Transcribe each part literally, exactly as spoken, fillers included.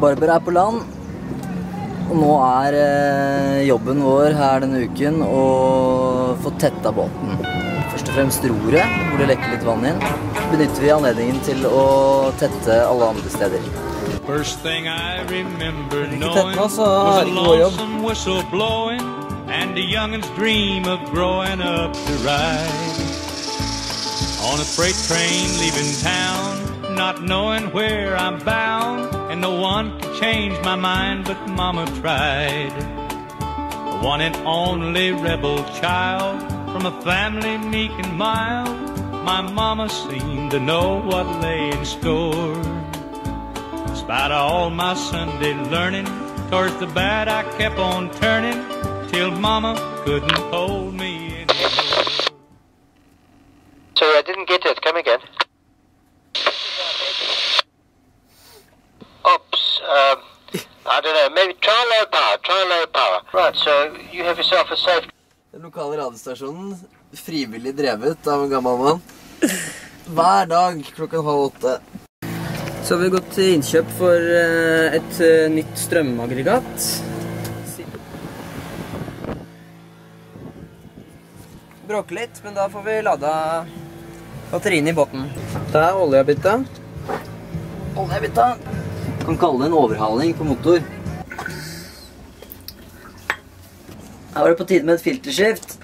Barbara er på land, og nå er eh, jobben vår her denne uken å få tetta båten. Først og fremst roret, hvor det lekker litt vann inn, benytter vi anledningen til å tette alle andre steder. First thing I remember knowing was a lonesome whistle blowing and a youngin's dream of growing up to ride on a freight train leaving town, not knowing where I'm bound, and no one could change my mind, but Mama tried. The one and only rebel child from a family meek and mild, my Mama seemed to know what lay in store. Despite all my Sunday learning, towards the bad I kept on turning, till Mama couldn't hold me anymore. Sorry, I didn't get it. Come again. Oops. Um, I don't know. Maybe try low power. Try low power. Right, so you have yourself a safe... Den lokale radiostasjonen, frivillig drevet av en gammel mann, hver dag klokken halv åtte. Så har vi gått til innkjøp for et nytt strømaggregat. Bråker litt, men da får vi lada batterien i båten. Det er oljebytta. Oljebytta. Kan kalle det en overhaling på motor. Her var det på tide med et filterskift.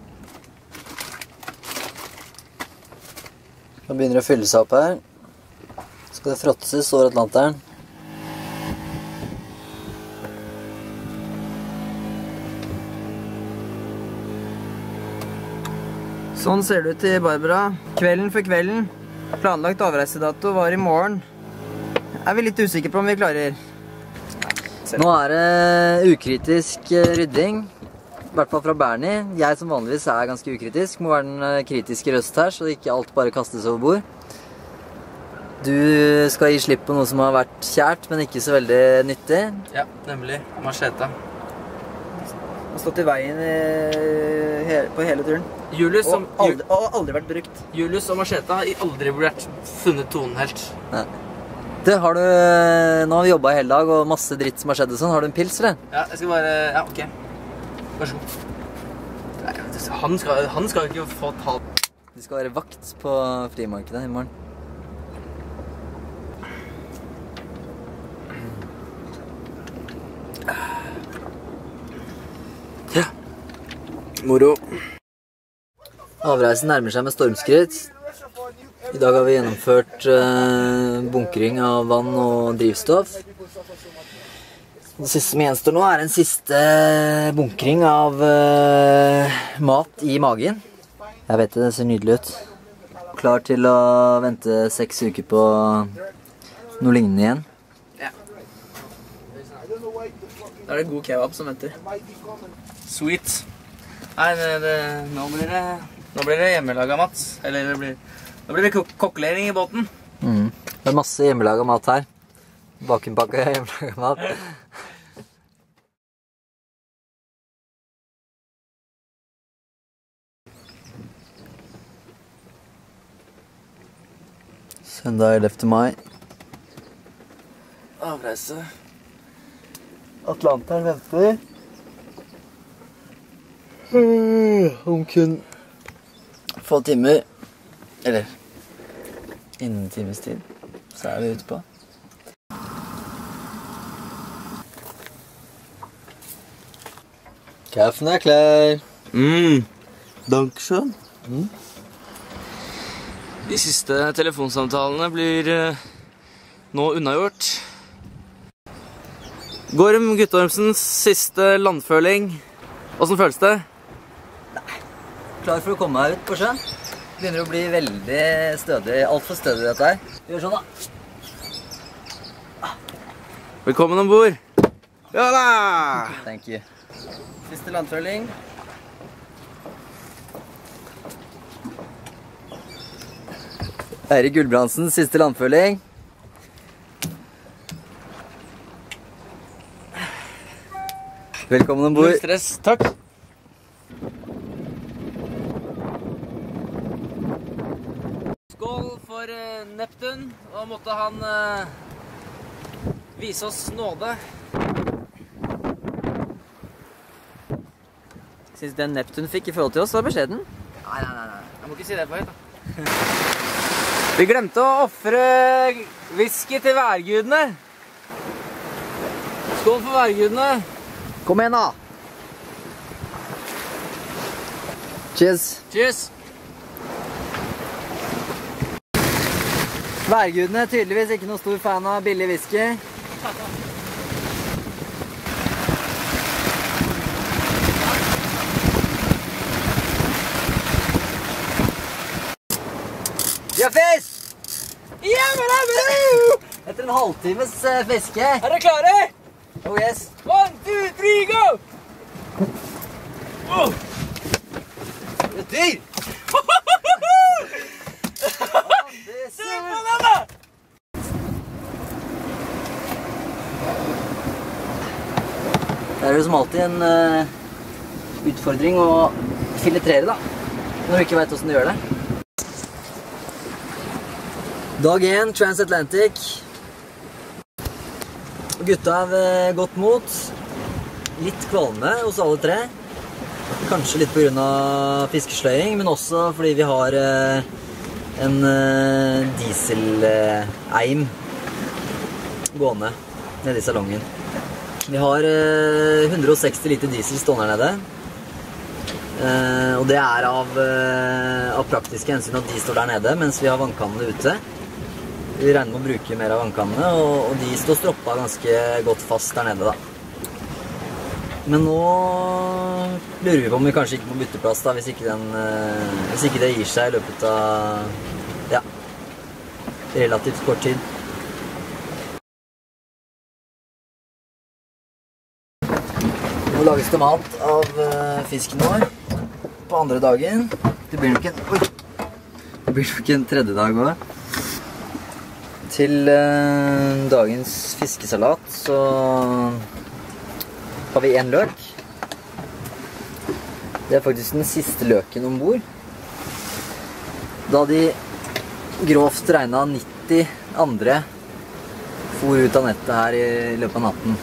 Nå begynner det å fylle seg opp her. Skal det fråtses over Atlanteren. Sånn ser det ut til Barbara. Kvelden for kvelden. Planlagt avreisedato var i morgen. Er vi litt usikre på om vi klarer. Nå er det ukritisk rydding. I hvert fall fra Bernie. Jeg som vanligvis er ganske ukritisk, må være den kritiske røst her, så det ikke alt bare kastes over bord. Du skal gi slipp på noe som har vært kjært, men ikke så veldig nyttig. Ja, nemlig macheta. Har stått i veien i, på hele turen. Julius og, som, aldri, og aldri vært brukt. Julius og macheta har aldri vært funnet tonen helt. Nei. Du, har du, nå har vi jobbet hele dag, og masse dritt som har skjedd og sånn. Har du en pils, eller? Ja, jeg skal bare... Ja, ok. Vær så god. Nei, han skal, han skal ikke få ta... Du skal være vakt på frimarkedet i morgen. Ja. Moro. Avreisen nærmer seg med stormskritt. I dag har vi gjennomført uh, bunkring av vann og drivstoff. Det siste som gjenstår nå er en siste bunkring av uh, mat i magen. Jeg vet det, det ser nydelig ut. Klar til å vente seks uker på noe lignende igjen. Ja. Da er det god kebab som venter. Sweet. Nei, det, det, nå blir det, nå blir det hjemmelaget mat. Eller det blir, nå blir det kok kokkelering i båten. Mm. Det er masse hjemmelaget mat her. Bakenpakket hjemmelaget mat. Søndag ellevte mai. Avreise. Atlanteren venter. Om kun få timer, eller innen times tid, så er vi ute på. Kaffen er klar. Mm. Dankeschön. Mm. De siste telefonsamtalene blir uh, nå unnagjort. Gorm Guttormsens siste landføling. Hvordan føles det? Nei, klar for å komme meg ut på sjøen. Begynner å bli veldig stødig, alt for stødig dette her. Gjør sånn da. Velkommen ombord. Ja da! Thank you. Siste landføling. Eirik Gulbrandsen, siste landføling. Velkommen ombord. Null stress, takk. Skål for uh, Neptun, og måtte han uh, vise oss nåde. Synes den Neptun fikk i forhold til oss var beskjeden? Nei, nei, nei, nei. Jeg må ikke si det for høyt, da. Vi glemte å offre whisky til værgudene. Skål for værgudene. Kom igjen da! Cheers! Cheers! Værgudene er tydeligvis ikke noe stor fan av billig whisky. Vi har fisk! Etter en halvtimes uh, fiske. Er dere klare? Oh yes. One, two, three, go! Oh. Det er dyr! Se på den da! Det er jo som alltid en uh, utfordring å filetrere da, når du ikke vet hvordan du gjør det. Dag én, Transatlantic. Gutta er ved godt mot. Litt kvalme hos alle tre. Kanskje litt på grunn av fiskesløying, men også fordi vi har uh, en uh, diesel-eim gående nede i salongen. Vi har uh, hundre og seksti liter diesel stående her nede. Uh, og det er av, uh, av praktiske hensyn at de står der nede, mens vi har vannkannene ute. Vi regner med å bruke mer av vannkannene, og, og de står stroppa ganske godt fast der nede da. Men nå lurer vi på om vi kanskje ikke må bytte plass da, hvis ikke, den, uh, hvis ikke det gir seg i løpet av ja, relativt kort tid. Nå lages det mat av uh, fisken vår på andre dagen. Det blir nok en, oi, det blir nok en tredje dag også. Til uh, dagens fiskesalat så har vi en løk. Det er faktisk den siste løken ombord. Da de grovt regnet nitti andre for ut av nettet her i løpet av natten.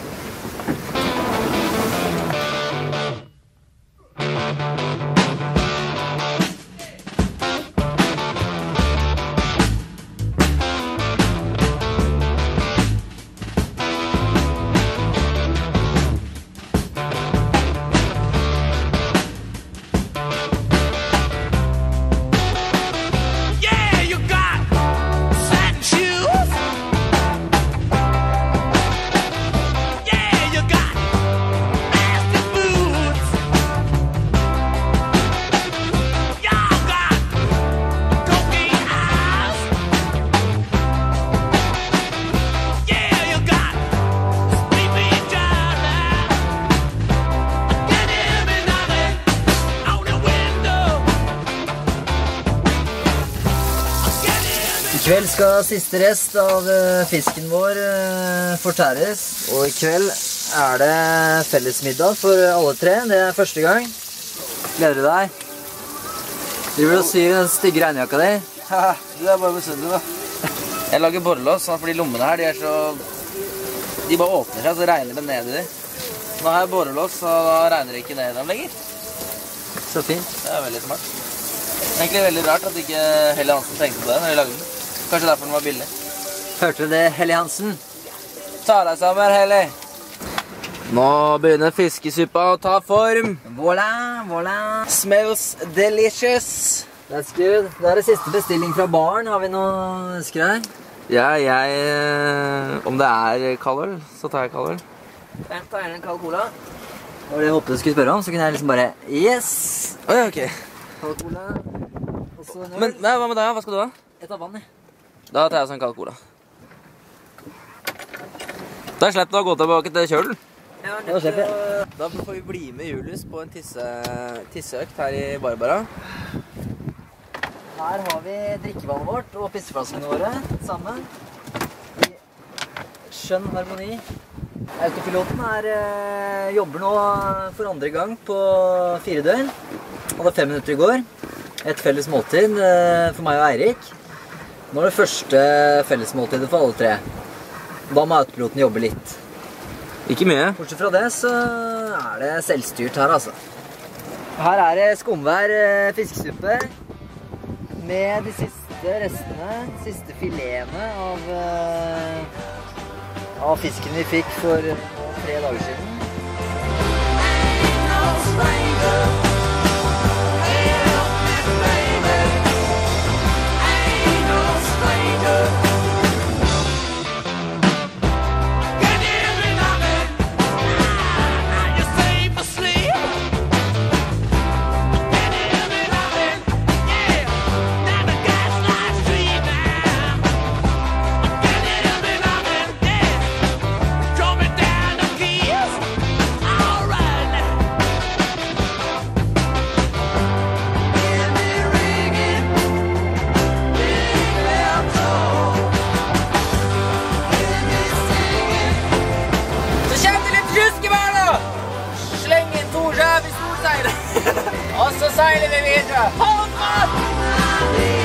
I kveld skal siste rest av fisken vår fortæres, og i kveld er det fellesmiddag for alle tre. Det er første gang. Gleder du deg? Driver du og syr den stygge regnjakka di? Haha, du er bare misunnelig da. Jeg lager borrelås, sånn fordi lommene her, de er så... De bare åpner seg, så regner det ned i dem. Nå har jeg borrelås, så da regner det ikke ned i dem lenger. Så fint. Det er veldig smart. Det er egentlig veldig rart at ikke Helly Hansen tenkte på det når de lagde den. Kanskje derfor den var billig. Hørte du det, Helly Hansen? Ta deg sammen, Helly. Nå begynner fiskesuppa å ta form. Voilà, voilà. Smells delicious. That's good. Det er det siste bestilling fra baren. Har vi noe ønsker her? Ja, jeg... Om det er kaldøl, så tar jeg kaldøl. Jeg tar gjerne en kald cola. Det var det jeg håpet du skulle spørre om, så kunne jeg liksom bare... Yes! Åja, ok. Kald cola. Men nei, hva med deg? Hva skal du ha? Et av vann, ja. Da tar jeg også en kald cola. Da slipper du å gå tilbake til kjølen. Ja, da slipper jeg. Da får vi bli med Julius på en tisse, tisseøkt her i Barbara. Her har vi drikkevannet vårt og pisseflaskene våre sammen. I skjønn harmoni. Autopiloten er, jobber nå for andre gang på fire døgn. Han hadde fem minutter i går. Et felles måltid for meg og Eirik. Nå er det første fellesmåltidet for alle tre. Da må autopiloten jobbe litt. Ikke mye. Bortsett fra det så er det selvstyrt her, altså. Her er det skumvær fiskesuppe med de siste restene, de siste filetene av, av fisken vi fikk for tre dager siden. Og så seiler vi videre. Hold fast!